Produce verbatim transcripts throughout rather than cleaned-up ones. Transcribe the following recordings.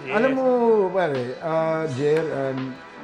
Yes. Alam mo, pare, uh, Jer, and,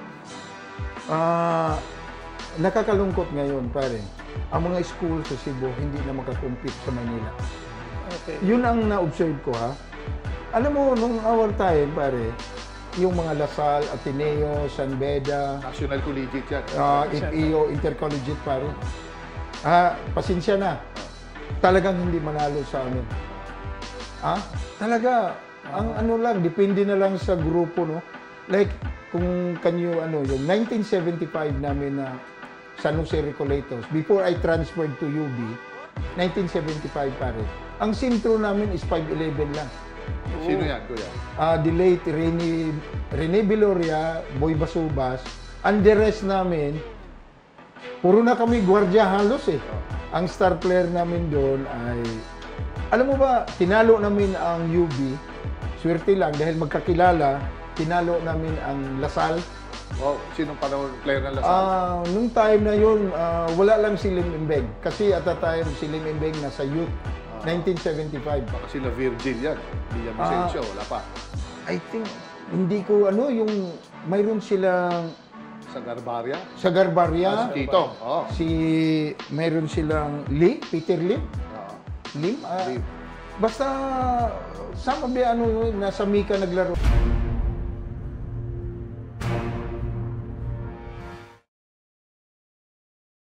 uh, nakakalungkot ngayon, pare. Ang mga school sa Cebu hindi na makakompete sa Manila. Okay. Yun ang na-observe ko, ha. Alam mo, nung our time, pare, yung mga Lasal, Ateneo, San Beda, National Collegiate yan. uh, I P O, Intercollegiate, pare. Ah, pasensya na. Talagang hindi manalo sa amin. Ah, talaga, ang ano lang, depende na lang sa grupo, no? Like, kung kanyo, ano, yung nineteen seventy-five namin na San Jose Recoletos, before I transferred to U B, nineteen seventy-five, pare. Ang sintro namin is five eleven lang. Sino yan, kuya? Uh, the late Rene, Rene Viloria, Boy Basubas, and the rest namin, puro na kami gwardiya halos eh. Ang star player namin doon ay, alam mo ba, tinalo namin ang U B, swerte lang dahil magkakilala, tinalo namin ang Lasal. Wow, sinong panahon player ng Lasal? Ah, nung time na yun, ah, wala lang si Lim Imbeng. Kasi at that time, si Lim Imbeng nasa youth, nineteen seventy-five. Baka sila Virgil yan. Hindi yan Vicencio, wala pa. I think, hindi ko ano, yung mayroon silang Sa Garbaria? sa Garbaria, Tito. Oh. si mayroon silang Lim, Peter Lim, Oo. Lim, ah, Lim. basta sama ba ano, nasa Mika naglaro.